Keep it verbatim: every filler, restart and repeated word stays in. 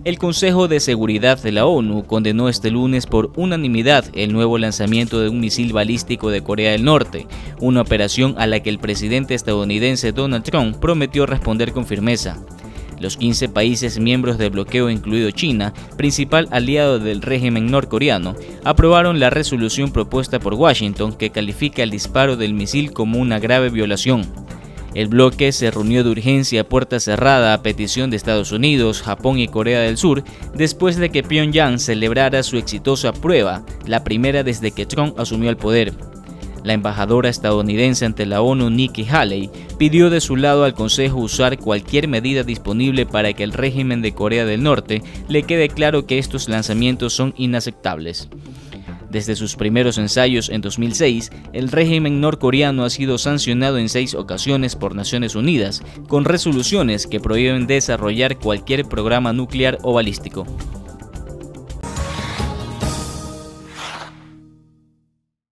El Consejo de Seguridad de la ONU condenó este lunes por unanimidad el nuevo lanzamiento de un misil balístico de Corea del Norte, una operación a la que el presidente estadounidense Donald Trump prometió responder con firmeza. Los quince países miembros del bloqueo, incluido China, principal aliado del régimen norcoreano, aprobaron la resolución propuesta por Washington que califica el disparo del misil como una grave violación. El bloque se reunió de urgencia a puerta cerrada a petición de Estados Unidos, Japón y Corea del Sur, después de que Pyongyang celebrara su exitosa prueba, la primera desde que Trump asumió el poder. La embajadora estadounidense ante la ONU, Nikki Haley, pidió de su lado al Consejo usar cualquier medida disponible para que el régimen de Corea del Norte le quede claro que estos lanzamientos son inaceptables. Desde sus primeros ensayos en dos mil seis, el régimen norcoreano ha sido sancionado en seis ocasiones por Naciones Unidas, con resoluciones que prohíben desarrollar cualquier programa nuclear o balístico.